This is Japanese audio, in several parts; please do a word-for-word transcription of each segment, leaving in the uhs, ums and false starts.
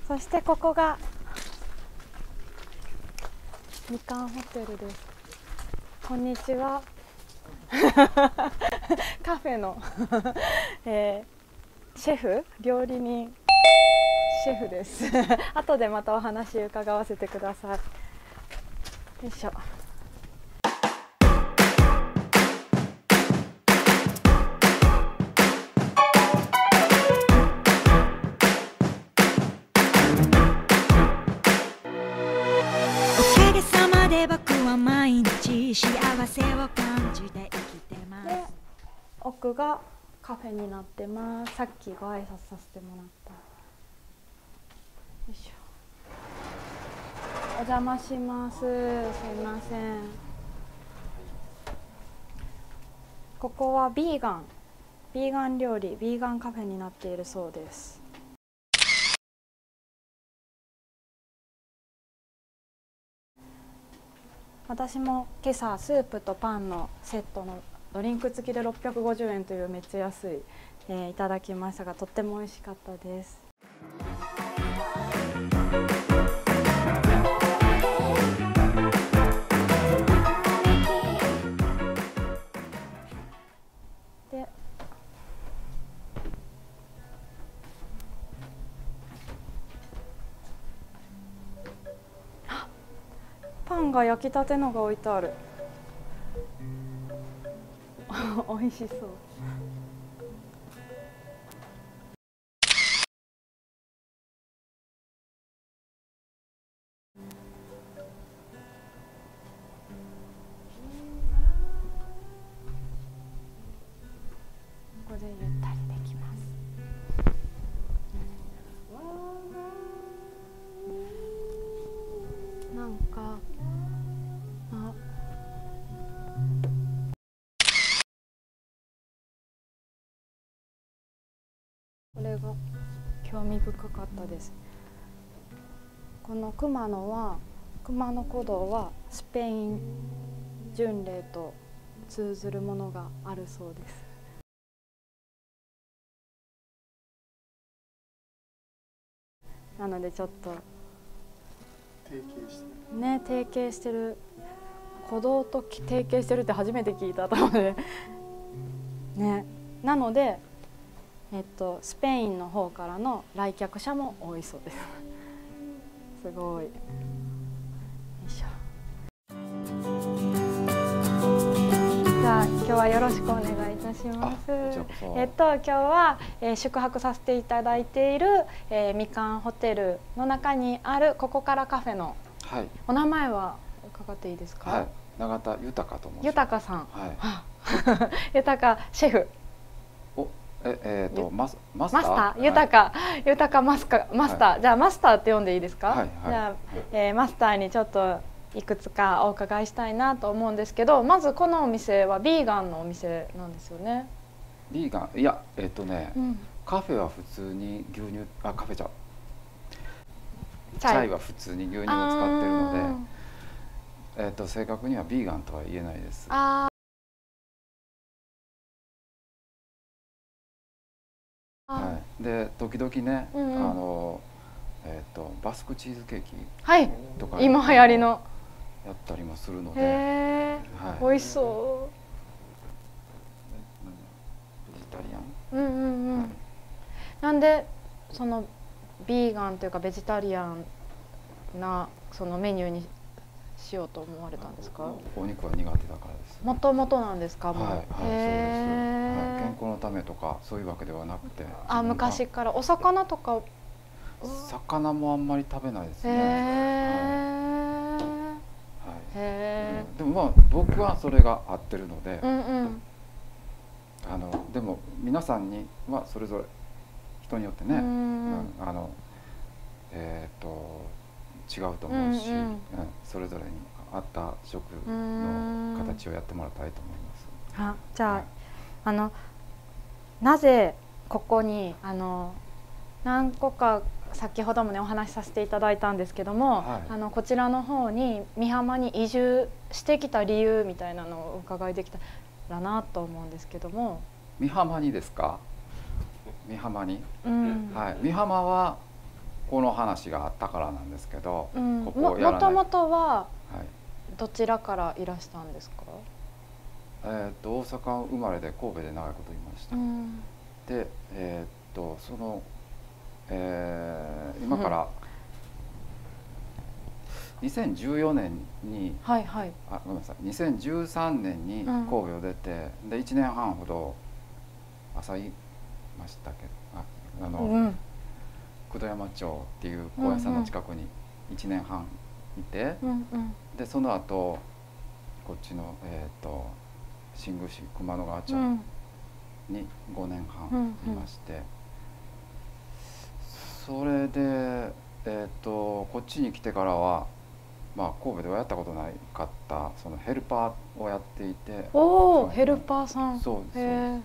そしてここがみかんホテルです。こんにちは。カフェの、えー、シェフ、料理人、シェフです。後でまたお話伺わせてください。よいしょ。 僕は毎日幸せを感じて生きてます。 で、奥がカフェになってます。さっきご挨拶させてもらった。よいしょ。お邪魔します。すいません。ここはビーガン、ビーガン料理、ビーガンカフェになっているそうです。私も今朝スープとパンのセットのドリンク付きでろっぴゃくごじゅうえんというめっちゃ安い、えー、いただきましたが、とっても美味しかったです。で、パンが焼きたてのが置いてある。美味しそう。ここでゆったりできます。なんかあこれが興味深かったです。この熊野は熊野古道はスペイン巡礼と通ずるものがあるそうです。なのでちょっと提携してるね提携してる古道と提携してるって初めて聞いたと思うのでね。なのでえっとスペインの方からの来客者も多いそうです。すごい。よいしょ。じゃあ今日はよろしくお願いいたします。えっと今日は、えー、宿泊させていただいている、えー、みかんホテルの中にあるここからカフェの、はい、お名前は伺っていいですか？ はい、永田豊と申します。 豊さん。はい。豊シェフ。 お、ええー、とマスマスター。マスター豊豊マスカマスター、はい、じゃあマスターって呼んでいいですか？はいはい、じゃあ、えー、マスターにちょっといくつかお伺いしたいなと思うんですけど、まずこのお店はビーガンのお店なんですよね。 ビーガン、いやえっ、ー、とね、うん、カフェは普通に牛乳あカフェじゃチャイは普通に牛乳を使ってるので、えっ、ー、と正確にはビーガンとは言えないです。あはい、で時々ね、うんうん、あのえっ、ー、とバスクチーズケーキとか、 はい、今流行りのやったりもするので、 へー、はい、美味しそう。 ベジタリアン。 うんうんうん。はい、なんでそのビーガンというかベジタリアンなそのメニューにしようと思われたんですか？ お肉は苦手だからです。 もともとなんですか？もう。 はいはい、そうです。はい、健康のためとかそういうわけではなくて。 あ、昔からお魚とか。 魚もあんまり食べないですね。へえ。 はい。でもまあ僕はそれが合ってるので、うんうん、あのでも皆さんにはそれぞれ人によってね、うん、あのえっ、ー、と違うと思うし、うんうん、それぞれに合った食の形をやってもらいたいと思います。 あ、じゃあ、はい、あのなぜここにあの何個か先ほどもねお話しさせていただいたんですけども、はい、あのこちらの方に美浜に移住してきた理由みたいなのをお伺いできたらなと思うんですけども。 美浜にですか？美浜に、うん、はい、美浜はこの話があったからなんですけど、 うん、 ここをやらない。 もともとははいどちらからいらしたんですか？ えー、っと大阪生まれで神戸で長いこといました。うん、で、えー、っとその、えー、今から、にせんじゅうよねんに、 はいはい、 あごめんなさいにせんじゅうさんねんに神戸を出て、うん、でいちねんはんほど朝いましたけど、ああの、うん、九度山町っていう高野山の近くにいちねんはんいて、うんうん、でその後こっちの、えー、と新宮市熊野川町にごねんはんいまして、うんうん、それで、えー、とこっちに来てからは、まあ、神戸ではやったことないかったそのヘルパーをやっていて。 おお、ヘルパーさん。 そうです。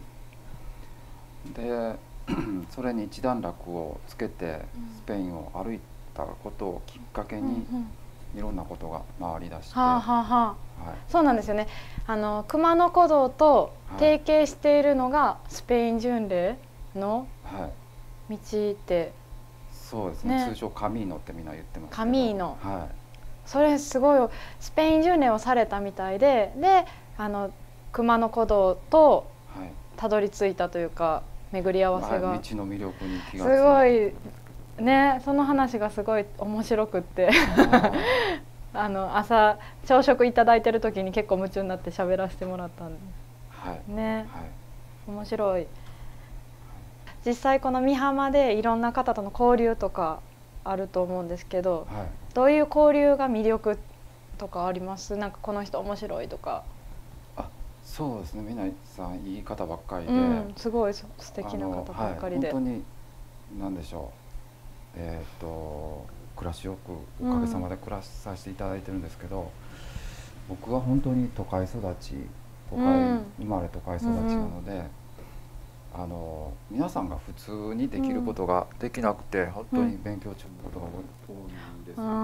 でそれに一段落をつけてスペインを歩いたことをきっかけにいろんなことが回りだして、はあはあはあ、はい、 そうなんですよね。あの熊野古道と提携しているのがスペイン巡礼の道って、はい、 そうですね、ね、通称カミーノってみんな言ってますけど、 カミーノ、 はい、 それすごいスペイン巡礼をされたみたいで、であの熊野古道とたどり着いたというか、巡り合わせが、 はい、道の魅力に気がついて、 すごいね、その話がすごい面白くってあの朝朝食いただいてる時に結構夢中になって喋らせてもらったんで、はい、ね、はい、面白い。実際この美浜でいろんな方との交流とかあると思うんですけど、はい、どういう交流が魅力とかあります？なんかこの人面白いとか。 そうですね、みなさんいい方ばっかりで、うん、 すごい素敵な方ばっかりで、 はい、本当に何でしょう、えっ、ー、と暮らしよくおかげさまで暮らさせていただいてるんですけど、うん、僕は本当に都会育ち、都会、うん、生まれ都会育ちなので、うん、あの皆さんが普通にできることができなくて、うん、本当に勉強中のことが多いんですよね。うん、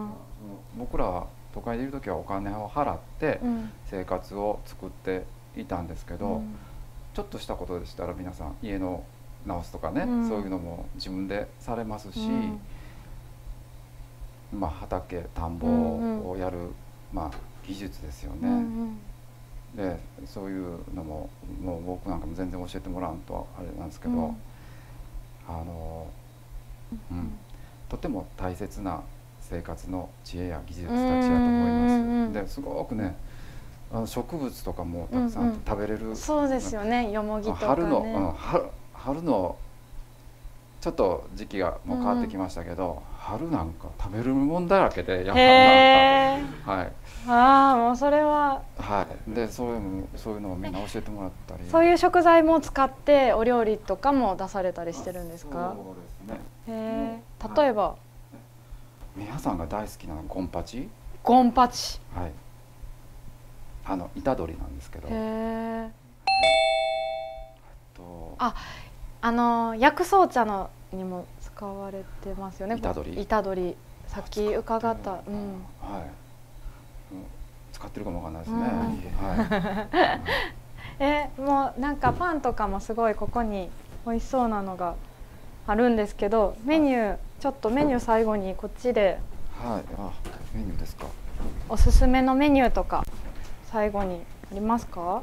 僕らは都会でいる時はお金を払って生活を作っていたんですけど、うん、ちょっとしたことでしたら皆さん家の直すとかね、うん、そういうのも自分でされますし、うん、まあ畑田んぼをやる、まあ、技術ですよね、うんうん、でそういうのももう僕なんかも全然教えてもらうとあれなんですけど、うん、あの、うん、とても大切な生活の知恵や技術たちやと思います。ですごくね、あの植物とかもたくさん食べれる、うんうん、 そうですよね、よもぎとかね、 春の、うん、春, 春のちょっと時期がもう変わってきましたけど、うん、春なんか食べるもんだらけで山なんか、はい、 ああもうそれは、 はい、でそういうのそういうのをみんな教えてもらったり、 そういう食材も使ってお料理とかも出されたりしてるんですか？ そうですね。 へえ、例えば、はい、 皆さんが大好きなゴンパチ。 ゴンパチ。 はい。あの板鶏なんですけど。へえ。 とあ、あの薬草茶のにも使われてますよね。 板鶏。 板鶏。さっき伺った。うん。はい。 使ってるかもわかんないですね。 はい。え、もうなんかパンとかもすごいここに美味しそうなのがあるんですけど、メニューちょっとメニュー最後にこっちで、 はい、あ、メニューですか。 おすすめのメニューとか最後にありますか？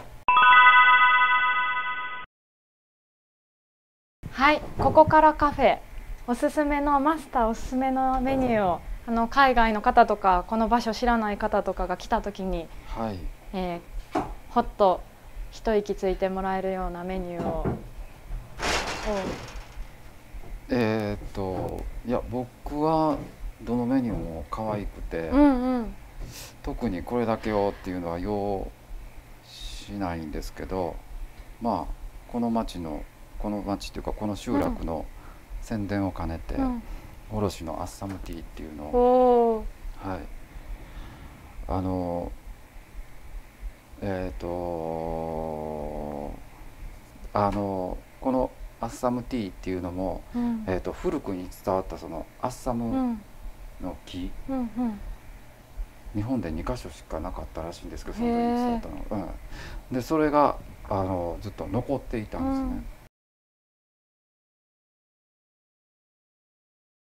はい、ここからカフェ、おすすめのマスターおすすめのメニューを、あの海外の方とかこの場所知らない方とかが来た時に、はい、えー、ほっと一息ついてもらえるようなメニューを。 えーっといや僕はどのメニューも可愛くて、うんうん、特にこれだけをっていうのは要しないんですけど、まあこの町のこの町っていうかこの集落の宣伝を兼ねて、うん、卸のアッサムティーっていうのを、はい、あのえーっとあのこのアッサムティーっていうのも、うん、えーと古くに伝わったそのアッサムの木、うんうんうん、日本でにかしょしかなかったらしいんですけど、その時に伝わったの、うん、でそれがあのずっと残っていたんですね。うん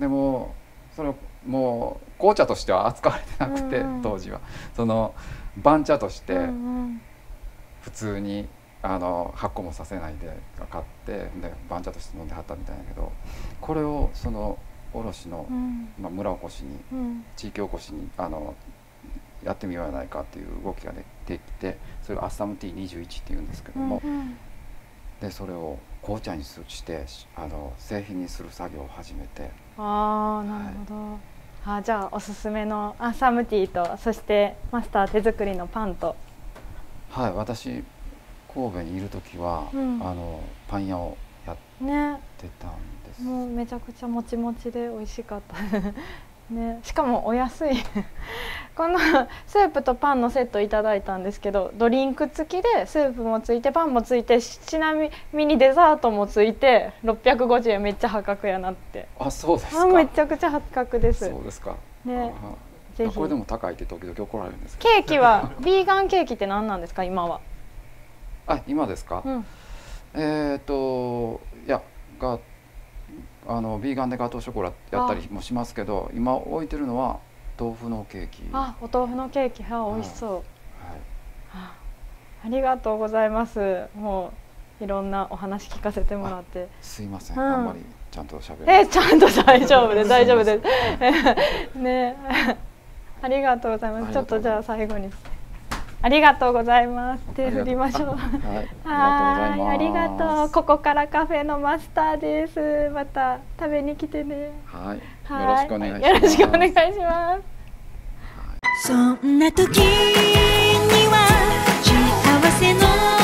でもそれもう紅茶としては扱われてなくて、うんうん、当時はその番茶として普通にあの発酵もさせないで買ってで番茶として飲んではったみたいだけど、これをその卸の、うん、まあ、村おこしに、うん、地域おこしにあのやってみようやないかっていう動きができて、それがアッサムティーにじゅういちっていうんですけども、うんうん、でそれを紅茶にしてあの製品にする作業を始めて。 ああ、なるほど、はい、あ、じゃあおすすめのアッサムティーと、そしてマスター手作りのパンと。 はい、私神戸にいる時は、うん、あのパン屋をやってたんです、 ね、もうめちゃくちゃもちもちで美味しかったね、しかもお安いこのスープとパンのセットいただいたんですけど、ドリンク付きでスープもついてパンもついて、ちなみにデザートもついてろっぴゃくごじゅうえん、めっちゃ破格やなって。 あ、そうですか。 めちゃくちゃ破格です。 そうですかね。 ぜひ。これでも高いって時々怒られるんですけど。ケーキはビーガンケーキって何なんですか今は。 あ、今ですか、うん、えっといやがあのビーガンでガトーショコラやったりもしますけど、今置いてるのは豆腐のケーキ。 あ、お豆腐のケーキ、は美味しそう、はいはい、あ, ありがとうございます。もういろんなお話聞かせてもらって。 すいません、うん、あんまりちゃんとしゃべる。 え、ちゃんと大丈夫です大丈夫ですね。ありがとうございます。ちょっとじゃあ最後にありがとうございます。手振りましょう。はい、ありがとう。ここからカフェのマスターです。また食べに来てね。 はい。よろしくお願いします。 よろしくお願いします。 そんな時には幸せの